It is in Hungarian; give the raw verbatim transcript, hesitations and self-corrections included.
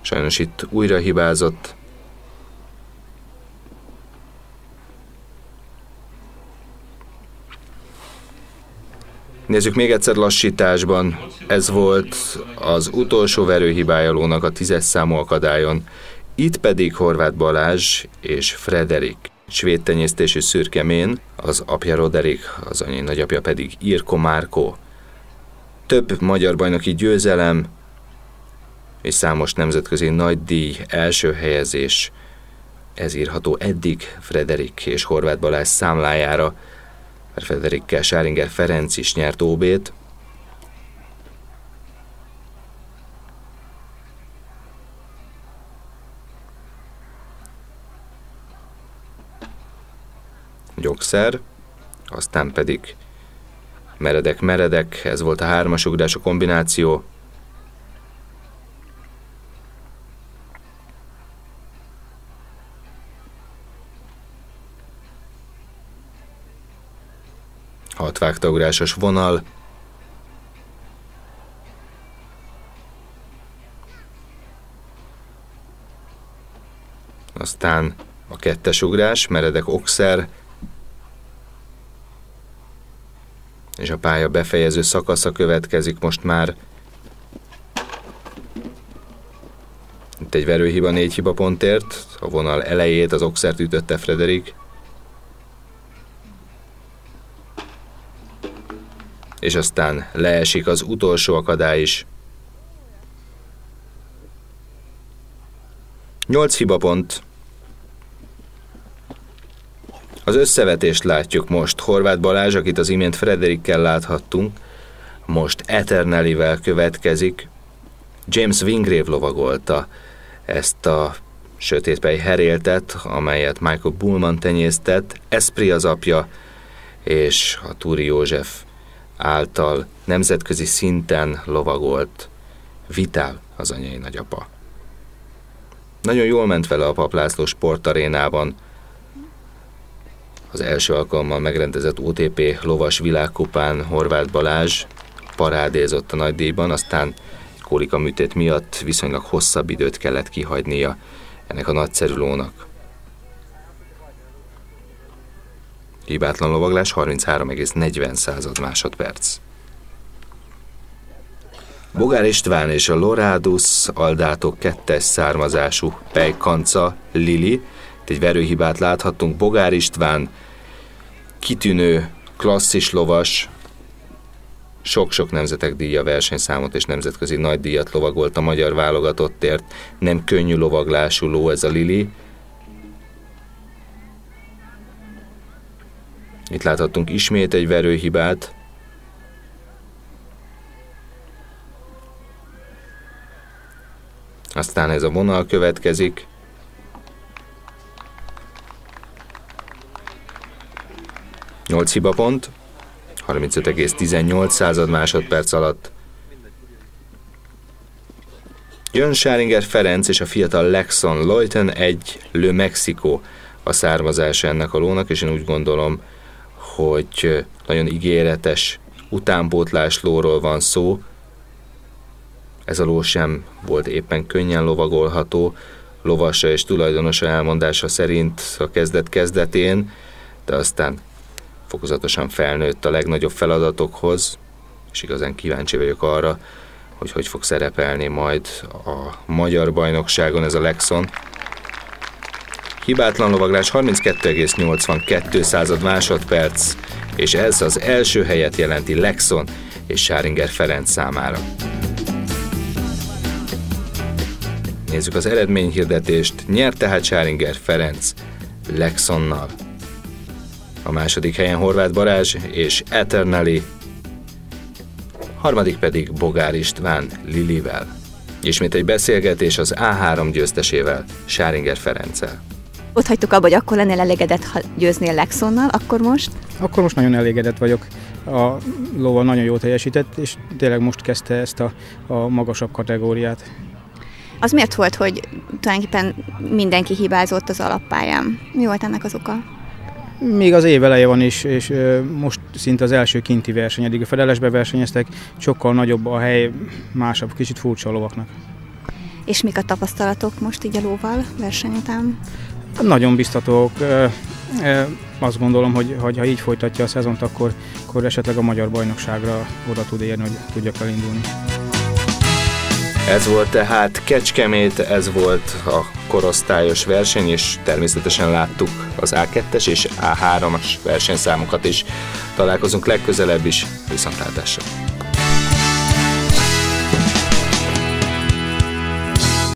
Sajnos itt újra hibázott. Nézzük még egyszer lassításban. Ez volt az utolsó verőhibája lónak a tízes számú akadályon. Itt pedig Horváth Balázs és Frederik. Svéd tenyésztésű szürkemén, az apja Roderick, az anyai nagyapja pedig Irko Márkó. Több magyar bajnoki győzelem és számos nemzetközi nagydíj, első helyezés. Ez írható eddig Frederik és Horváth Balázs számlájára, mert Frederikkel Sáringer Ferenc is nyert ó bét. Gyokszer, aztán pedig meredek-meredek, ez volt a hármas ugrás, a kombináció. Hatvágtaugrásos vonal. Aztán a kettes ugrás, meredek okszer. És a pálya befejező szakasza következik most már. Itt egy verőhiba, négy hibapontért. A vonal elejét az okszert ütötte Frederik. És aztán leesik az utolsó akadály is. Nyolc hibapont. Az összevetést látjuk most. Horváth Balázs, akit az imént Frederikkel láthattunk, most Eternellivel következik. James Wingrave lovagolta ezt a sötétpej heréltet, amelyet Michael Bullman tenyésztett. Esprit az apja, és a Túri József által nemzetközi szinten lovagolt Vitál az anyai nagyapa. Nagyon jól ment vele a Papp László sportarénában. Az első alkalommal megrendezett o té pé lovas világkupán Horváth Balázs parádézott a nagydíjban, aztán kólika műtét miatt viszonylag hosszabb időt kellett kihagynia ennek a nagyszerű lónak. Hibátlan lovaglás, harminchárom egész negyven másodperc. Bogár István és a Loradus Aldato kettes származású pejkanca Lili. Itt egy verőhibát láthattunk. Bogár István kitűnő, klasszis lovas, sok-sok nemzetek díja versenyszámot és nemzetközi nagydíjat lovagolt a magyar válogatottért. Nem könnyű lovaglású ló ez a Lili. Itt láthattunk ismét egy verőhibát. Aztán ez a vonal következik. nyolc hibapont, harmincöt egész tizennyolc másodperc alatt. Jön Sáringer Ferenc és a fiatal Lexon Leuten, egy Le Mexico a származása ennek a lónak, és én úgy gondolom, hogy nagyon ígéretes utánpótlás lóról van szó. Ez a ló sem volt éppen könnyen lovagolható, lovasa és tulajdonosa elmondása szerint a kezdet kezdetén, de aztán fokozatosan felnőtt a legnagyobb feladatokhoz, és igazán kíváncsi vagyok arra, hogy hogy fog szerepelni majd a magyar bajnokságon ez a Lexon. Hibátlan lovaglás, harminckettő egész nyolcvankettő másodperc, és ez az első helyet jelenti Lexon és Sáringer Ferenc számára. Nézzük az eredményhirdetést. Nyert tehát Sáringer Ferenc Lexonnal. A második helyen Horváth Balázs és Eternelli, harmadik pedig Bogár István Lilivel. Ismét egy beszélgetés az á három győztesével, Sáringer Ferenccel. Ott hagytuk abba, hogy akkor lennél elégedett, ha győznél Lexonnal, akkor most? Akkor most nagyon elégedett vagyok. A lóval nagyon jól teljesített, és tényleg most kezdte ezt a, a magasabb kategóriát. Az miért volt, hogy tulajdonképpen mindenki hibázott az alappályán? Mi volt ennek az oka? Még az év eleje van is, és most szinte az első kinti verseny, eddig a fedelesbe versenyeztek, sokkal nagyobb a hely, másabb, kicsit furcsa a lovaknak. És mik a tapasztalatok most így a lóval verseny után? Nagyon biztatók. Azt gondolom, hogy, hogy ha így folytatja a szezont, akkor, akkor esetleg a magyar bajnokságra oda tud érni, hogy tudjak elindulni. Ez volt tehát Kecskemét, ez volt a korosztályos verseny, és természetesen láttuk az á kettes és á hármas versenyszámokat is. Találkozunk legközelebb is, viszontlátásra!